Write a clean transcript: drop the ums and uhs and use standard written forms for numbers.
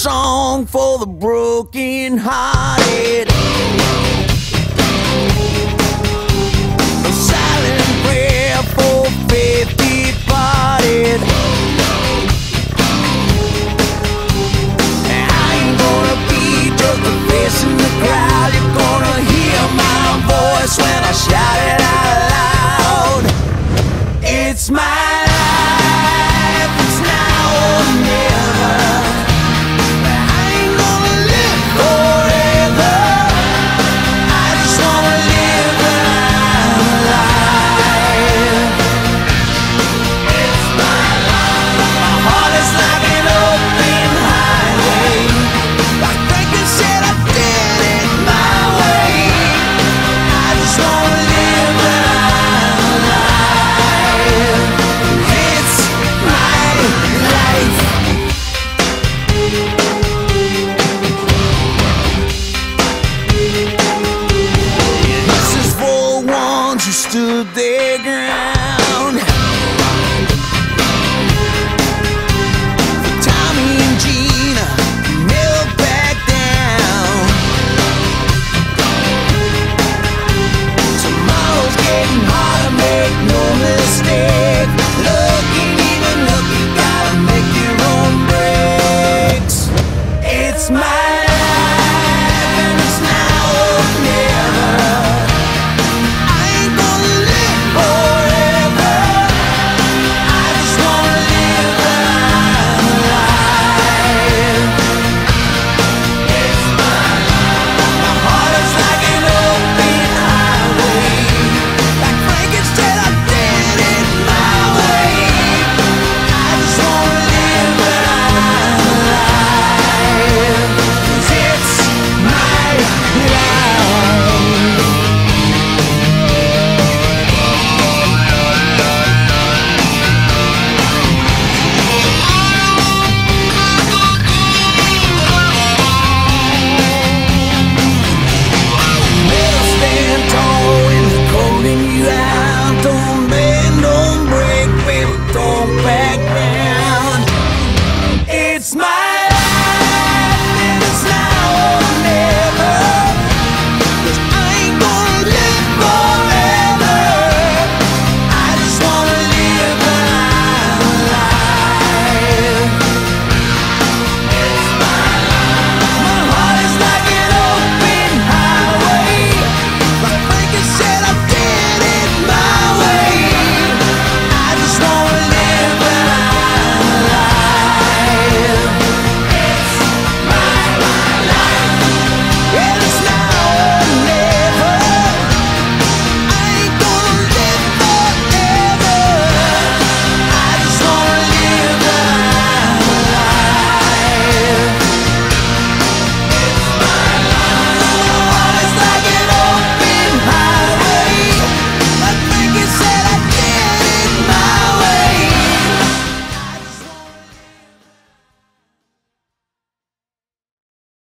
song for the broken hearted, a silent prayer for faith departed. I ain't gonna be just a face in the crowd. You're gonna hear my voice when I shout it out loud. It's my life, it's now or never. I ain't gonna live forever. I just wanna live when I'm alive. It's my life. My heart is like an open highway. Like Franklin said, I did it my way. I just wanna live when I'm alive. It's my life. This is for the ones who stood their ground.